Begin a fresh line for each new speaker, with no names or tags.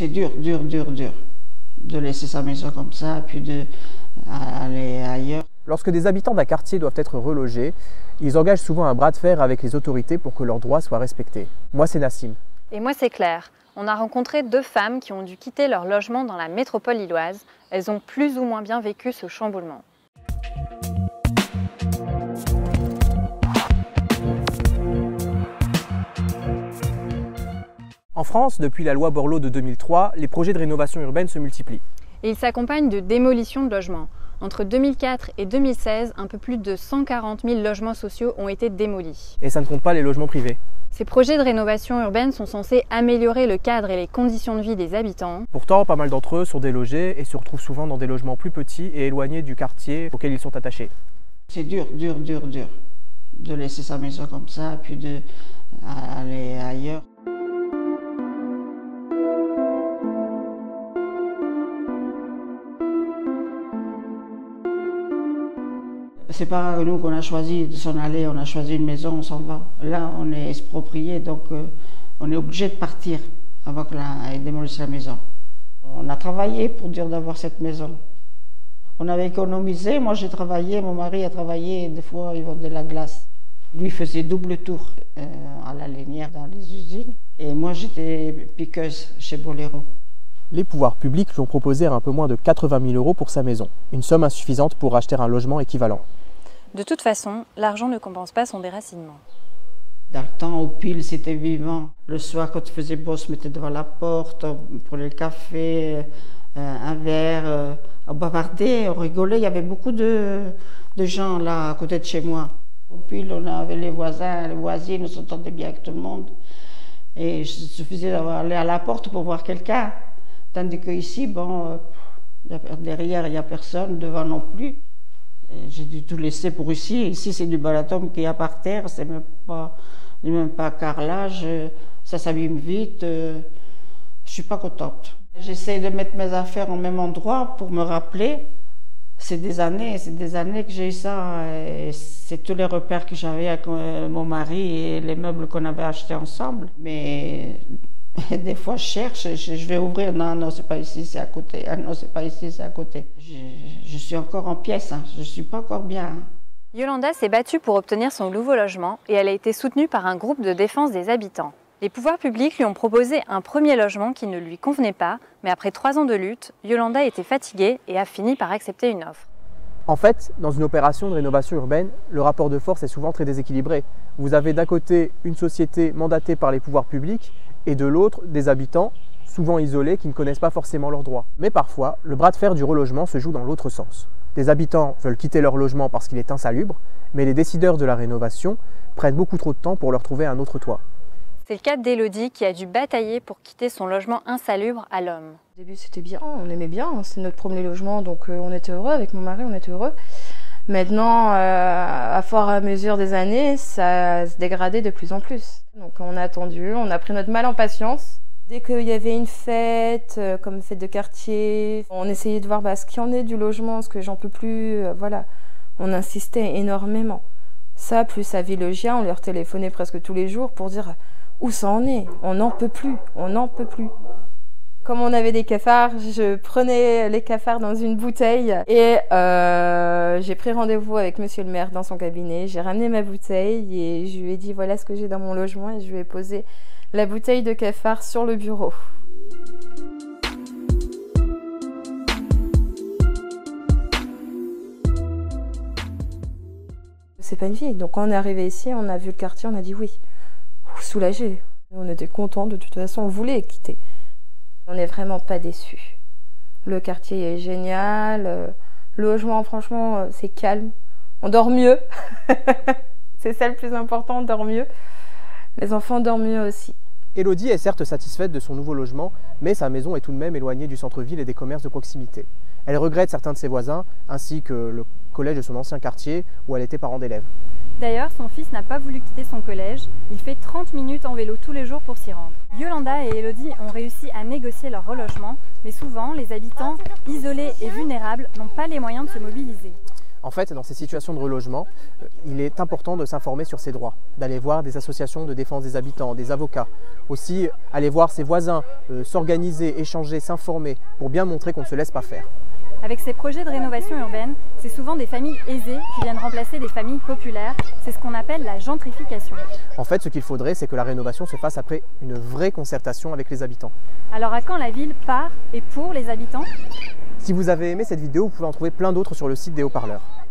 C'est dur de laisser sa maison comme ça, puis d'aller ailleurs.
Lorsque des habitants d'un quartier doivent être relogés, ils engagent souvent un bras de fer avec les autorités pour que leurs droits soient respectés. Moi, c'est Nassim.
Et moi, c'est Claire. On a rencontré 2 femmes qui ont dû quitter leur logement dans la métropole lilloise. Elles ont plus ou moins bien vécu ce chamboulement.
En France, depuis la loi Borloo de 2003, les projets de rénovation urbaine se multiplient.
Et ils s'accompagnent de démolitions de logements. Entre 2004 et 2016, un peu plus de 140 000 logements sociaux ont été démolis.
Et ça ne compte pas les logements privés.
Ces projets de rénovation urbaine sont censés améliorer le cadre et les conditions de vie des habitants.
Pourtant, pas mal d'entre eux sont délogés et se retrouvent souvent dans des logements plus petits et éloignés du quartier auquel ils sont attachés.
C'est dur de laisser sa maison comme ça, puis d'aller ailleurs. C'est pas nous qu'on a choisi de s'en aller, on a choisi une maison, on s'en va. Là, on est exproprié, donc on est obligé de partir avant que démolisse la maison. On a travaillé pour dire d'avoir cette maison. On avait économisé, moi j'ai travaillé, mon mari a travaillé, des fois il vendait la glace. Lui faisait double tour à la lainière dans les usines, et moi j'étais piqueuse chez Boléro.
Les pouvoirs publics lui ont proposé un peu moins de 80 000 € pour sa maison, une somme insuffisante pour acheter un logement équivalent.
De toute façon, l'argent ne compense pas son déracinement.
Dans le temps, au pile, c'était vivant. Le soir, quand il faisait beau, on se mettait devant la porte, on prenait le café, un verre, on bavardait, on rigolait. Il y avait beaucoup de gens là, à côté de chez moi. Au pile, on avait les voisins, les voisines, on s'entendait bien avec tout le monde. Et il suffisait d'aller à la porte pour voir quelqu'un. Tandis qu'ici, bon, derrière, il n'y a personne, devant non plus. J'ai dû tout laisser pour ici. Ici, c'est du balaton qui est par terre, c'est même pas carrelage, ça s'abîme vite. Je suis pas contente. J'essaie de mettre mes affaires au même endroit pour me rappeler. C'est des années que j'ai eu ça. C'est tous les repères que j'avais avec mon mari et les meubles qu'on avait achetés ensemble. Mais des fois, je cherche, je vais ouvrir. Non, c'est pas ici, c'est à côté. Ah non, c'est pas ici, c'est à côté. Je suis encore en pièces, hein. Je suis pas encore bien. Hein.
Yolanda s'est battue pour obtenir son nouveau logement et elle a été soutenue par un groupe de défense des habitants. Les pouvoirs publics lui ont proposé un premier logement qui ne lui convenait pas, mais après 3 ans de lutte, Yolanda était fatiguée et a fini par accepter une offre.
En fait, dans une opération de rénovation urbaine, le rapport de force est souvent très déséquilibré. Vous avez d'un côté une société mandatée par les pouvoirs publics et de l'autre des habitants, souvent isolés, qui ne connaissent pas forcément leurs droits. Mais parfois, le bras de fer du relogement se joue dans l'autre sens. Des habitants veulent quitter leur logement parce qu'il est insalubre, mais les décideurs de la rénovation prennent beaucoup trop de temps pour leur trouver un autre toit.
C'est le cas d'Élodie qui a dû batailler pour quitter son logement insalubre à l'Homme.
Au début c'était bien, on aimait bien, c'est notre premier logement donc on était heureux, avec mon mari on était heureux. Maintenant, à fur et à mesure des années, ça se dégradait de plus en plus. Donc on a attendu, on a pris notre mal en patience. Dès qu'il y avait une fête, comme fête de quartier, on essayait de voir ce qu'il y en est du logement, ce que j'en peux plus, voilà. On insistait énormément. Ça, plus à Villogien, on leur téléphonait presque tous les jours pour dire où ça en est, on n'en peut plus, on n'en peut plus. Comme on avait des cafards, je prenais les cafards dans une bouteille et j'ai pris rendez-vous avec monsieur le maire dans son cabinet. J'ai ramené ma bouteille et je lui ai dit voilà ce que j'ai dans mon logement et je lui ai posé la bouteille de cafard sur le bureau. C'est pas une vie. Donc quand on est arrivé ici, on a vu le quartier, on a dit oui. Soulagé. On était contents de toute façon, on voulait quitter. On n'est vraiment pas déçus. Le quartier est génial. Le logement, franchement, c'est calme. On dort mieux. C'est ça le plus important, on dort mieux. Les enfants dorment mieux aussi.
Élodie est certes satisfaite de son nouveau logement, mais sa maison est tout de même éloignée du centre-ville et des commerces de proximité. Elle regrette certains de ses voisins, ainsi que le collège de son ancien quartier où elle était parent d'élève.
D'ailleurs, son fils n'a pas voulu quitter son collège. Il fait 30 minutes en vélo tous les jours pour s'y rendre. Yolanda et Élodie ont réussi à négocier leur relogement, mais souvent, les habitants, isolés et vulnérables, n'ont pas les moyens de se mobiliser.
En fait, dans ces situations de relogement, il est important de s'informer sur ses droits, d'aller voir des associations de défense des habitants, des avocats, aussi aller voir ses voisins, s'organiser, échanger, s'informer pour bien montrer qu'on ne se laisse pas faire.
Avec ces projets de rénovation urbaine, c'est souvent des familles aisées qui viennent remplacer des familles populaires. C'est ce qu'on appelle la gentrification.
En fait, ce qu'il faudrait, c'est que la rénovation se fasse après une vraie concertation avec les habitants.
Alors à quand la ville par et pour les habitants ?
Si vous avez aimé cette vidéo, vous pouvez en trouver plein d'autres sur le site des Haut-Parleurs.